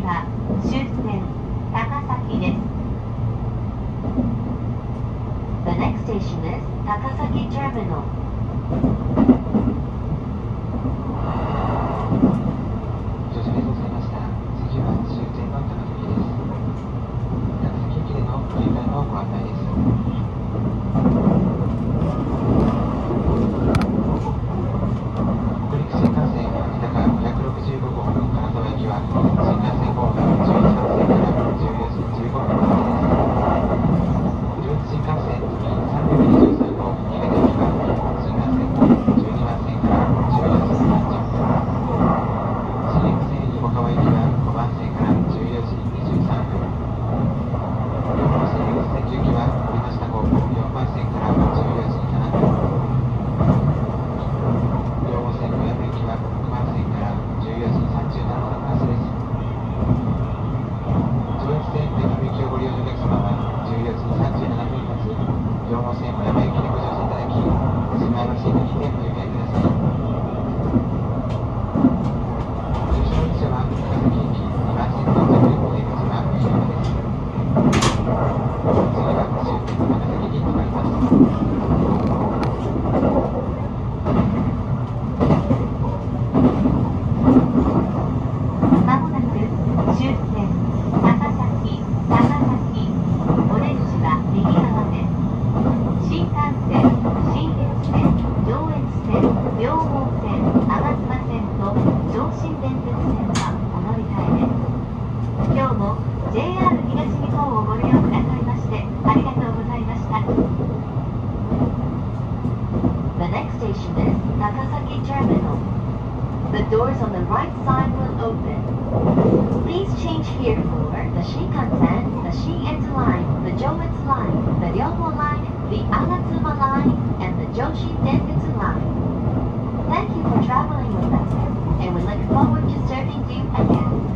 は終点高崎です。The next station is Takasaki Terminal. 乗車ありがとうございました。次は終点の高崎です。高崎駅での乗り換えのご案内です。北陸新幹線日高565号金沢駅は新幹線号が11番線から14時15分までです。上越新幹線323号新潟駅は新幹線号12番線から14時30分。新越線横川駅は5番線から14時23分。両方線出口線行きは降りました方向4番線から14時7分。両方線小山駅は6番線から14時37分発です。上越線目黒駅をご利用のお客様は14時37分発両方線小山駅でご乗車いただき、お住まいのシートにてお迎えください。重症列車は高崎駅2番線到着お出口は右側です。次は終点の高崎に向かいます。 まもなく終点高崎お出口は右側です。新幹線、新越線、上越線、両毛線、吾妻線と上信電鉄線はお乗り換えです。今日も JR 東日本をご利用くださいましてありがとうございました。The next station is Takasaki Terminal. The doors on the right side will open. Please change here for the Shinkansen, the Shin-Etsu Line, the Joetsu Line, the Ryoho Line, the Agatsuma Line, and the Joshin Densetsu Line. Thank you for traveling with us, and we look forward to serving you again.